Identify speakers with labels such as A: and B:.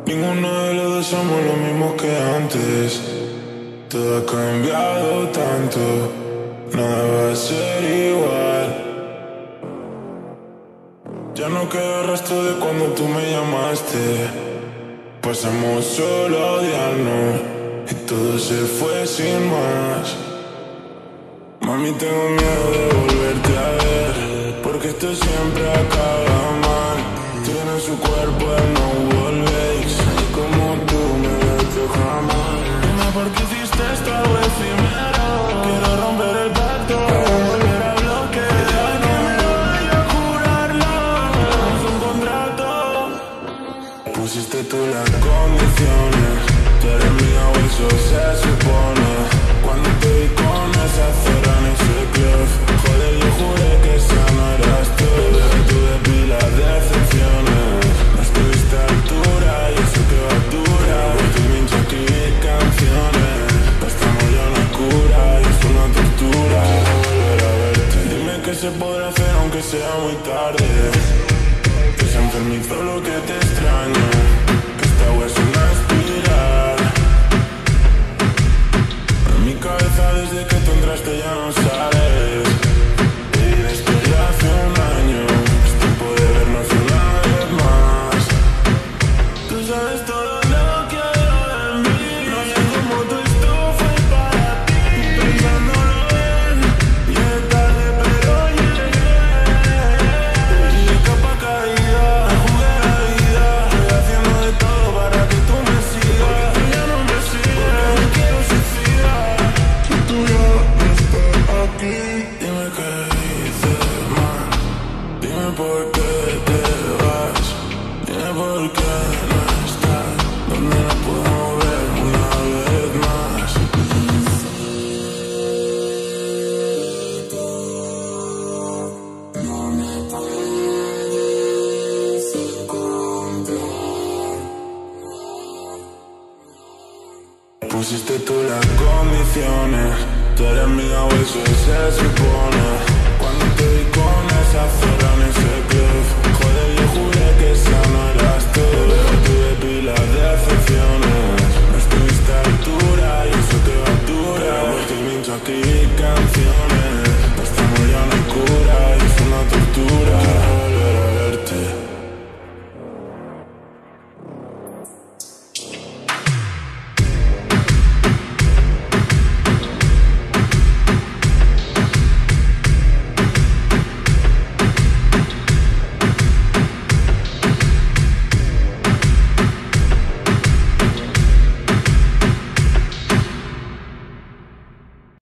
A: Ninguno de los dos somos lo mismo que antes. Todo ha cambiado tanto, nada va a ser igual. Ya no queda rastro de cuando tú me llamaste. Pasamos solo a odiarnos y todo se fue sin más. Mami, tengo miedo de volverte a ver, porque esto siempre acaba mal. Tiene su cuerpo el no volvéis, y como tú me vete jamás. Dime por qué hiciste esto efímero. Quiero romper el pacto, volver a bloquear. Que me vaya a jurarlo, es un contrato. Pusiste tú las condiciones, tú eres mía o eso se supone. Cuando te vi con esa zorra en ese club, joder, yo juré que esa no eras tú. Pero tú depilas decepciones, no estuviste a altura y eso que va dura. Por ti me hincho a escribir canciones, estamos ya una cura y es una tortura volver a verte. Dime qué se podrá hacer aunque sea muy tarde, que se enfermizó lo que te extraño, que esta wea es una espiral. En mi cabeza desde que tú entraste ya no sales, y desde ya hace un año es tiempo de vernos una vez más. Tú sabes todo lo que hay de mí, no sé cómo tú esto fue para ti. Pensándolo bien, llegué tarde pero llegué, y de capa caída jugué la vida. Estoy haciendo de todo para que tú me sigas, porque tú ya no me sigues, porque me quiero suicidar. Si tú ya no estás aquí, dime qué hice mal, dime por qué te vas, dime por qué no estás donde nos podemos ver una vez más. No me puedes encontrar. Pusiste tú las condiciones, tú eres mía o eso se supone. Cuando te vi con esa zorra en ese